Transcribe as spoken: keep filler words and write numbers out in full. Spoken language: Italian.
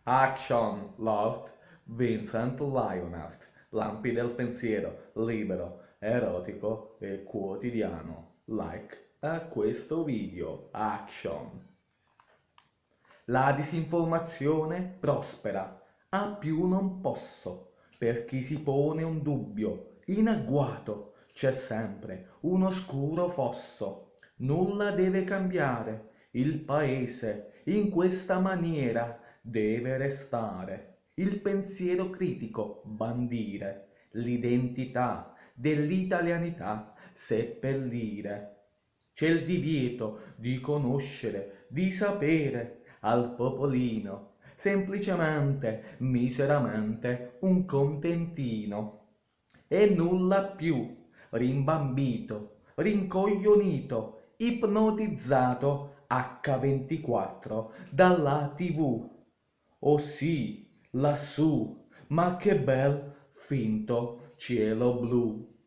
Action, Lost, Vincent Lionheart, Lampi del pensiero, libero, erotico e quotidiano. Like a questo video. Action. La disinformazione prospera, a più non posso, per chi si pone un dubbio, in agguato c'è sempre un oscuro fosso. Nulla deve cambiare, il paese in questa maniera deve restare. Il pensiero critico bandire, l'identità dell'italianità seppellire. C'è il divieto di conoscere, di sapere al popolino, semplicemente, miseramente, un contentino. E nulla più, rimbambito, rincoglionito, ipnotizzato acca ventiquattro dalla tivù. Oh sì, lassù, ma che bel finto cielo blu.